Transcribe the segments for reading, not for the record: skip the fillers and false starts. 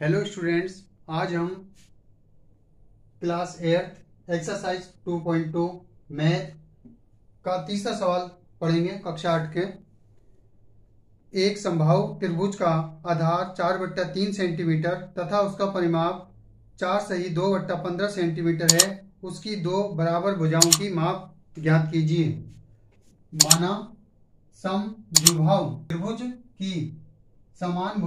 Hello students, आज हम class 8 exercise 2.2 math का तीसरा सवाल पढ़ेंगे। कक्षा 8 के एक समबाहु त्रिभुज का आधार 4/3 सेंटीमीटर तथा उसका परिमाप 4 सही 2/15 सेंटीमीटर है। उसकी दो बराबर भुजाओं की माप ज्ञात कीजिए। माना समद्विबाहु त्रिभुज की समान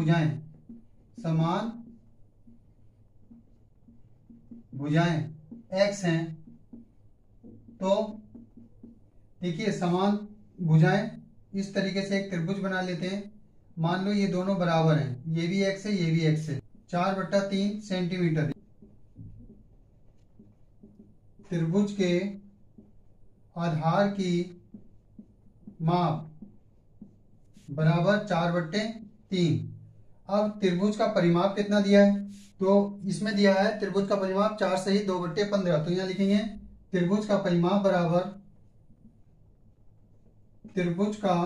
भुजाएं x हैं, तो देखिए समान भुजाएं इस तरीके से एक त्रिभुज बना लेते हैं। मान लो ये दोनों बराबर हैं, ये भी x है ये भी x है। 4/3 सेंटीमीटर त्रिभुज के आधार की माप बराबर 4/3। अब त्रिभुज का परिमाप कितना दिया है, तो इसमें दिया है त्रिभुज का परिमाप 4 सही 2/15। तो यहां लिखेंगे त्रिभुज का परिमाप बराबर त्रिभुज का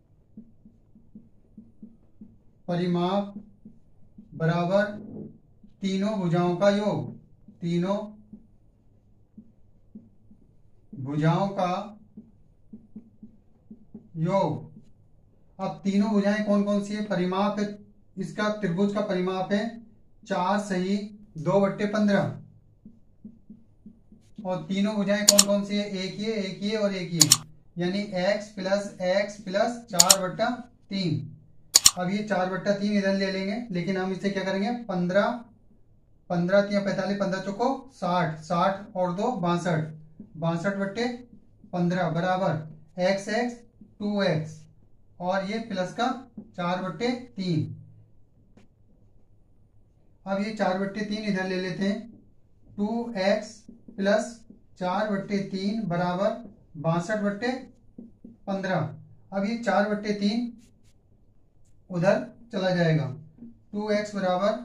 परिमाप बराबर तीनों भुजाओं का योग, तीनों भुजाओं का योग। अब तीनों भुजाएं कौन कौन सी है, परिमाप है इसका, त्रिभुज का परिमाप है 4 सही 2/15 और तीनों भुजाएं कौन कौन सी है, एक ये और एक ये, यानी x प्लस 4/3। अब ये 4/3 इधर ले लेंगे, लेकिन हम इसे क्या करेंगे 15 3 45 15 चौको 60 और 2 62 62/15 बराबर x 2x और ये प्लस का 4/3। अब ये 4/3 इधर ले लेते हैं, 2x प्लस 4/3 बराबर 62/15। अब ये 4/3 उधर चला जाएगा, 2x बराबर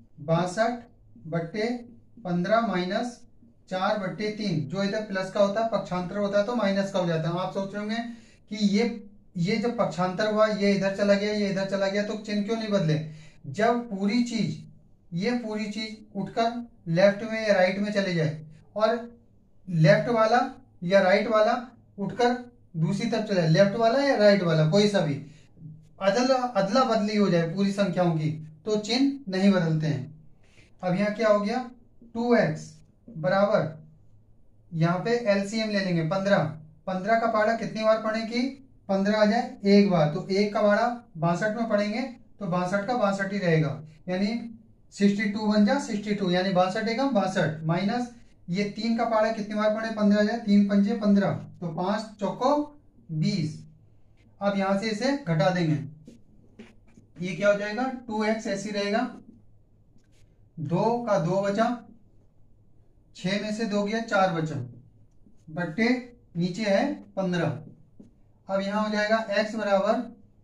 62/15 माइनस 4/3। जो इधर प्लस का होता है पक्षांतर होता है तो माइनस का हो जाता है। आप सोच रहे होंगे कि ये जब पक्षांतर हुआ ये इधर चला गया ये इधर चला गया तो चिन्ह क्यों नहीं बदले। जब पूरी चीज उठकर लेफ्ट में या राइट में चले जाए और लेफ्ट वाला या राइट वाला उठकर दूसरी तरफ चले जाए, लेफ्ट वाला या राइट वाला कोई सा भी अदला बदली हो जाए पूरी संख्याओं की, तो चिन्ह नहीं बदलते हैं। अब यहाँ क्या हो गया, 2x बराबर यहाँ पे एलसीएम ले लेंगे 15 का पारा कितनी बार पढ़े कि 15 आ जाए एक बार, तो एक का पारा 62 में पढ़ेंगे तो 62 का 62 ही रहेगा, यानी 62 बन जा 62, यानी 62 एकम 62 माइनस ये 3 का पारा कितनी बार पढ़े 15 आ जाए, 3 पंजे 15 तो 5 चौको 20। अब यहां से इसे घटा देंगे, ये क्या हो जाएगा 2x ऐसी रहेगा, 2 का 2 बचा, 6 में से 2 गया 4 बचा, बट्टे नीचे है 15। अब यहां हो जाएगा x बराबर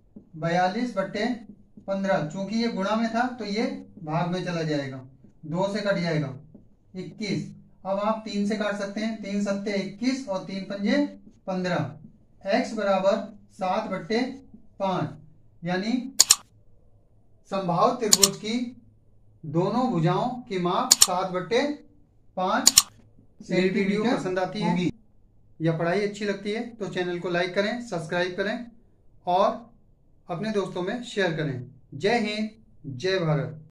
42/15। चूंकि ये गुणा में था तो ये भाग में चला जाएगा, 2 से कट जाएगा 21। अब आप 3 से काट सकते हैं, 3 सत्ते 21 और 3 पंजे 15। x बराबर 7/5, यानी समबाहु त्रिभुज की दोनों भुजाओं की माप 7/5 सेंटीमीटर पसंद आती है या पढ़ाई अच्छी लगती है तो चैनल को लाइक करें, सब्सक्राइब करें और अपने दोस्तों में शेयर करें। जय हिंद, जय भारत।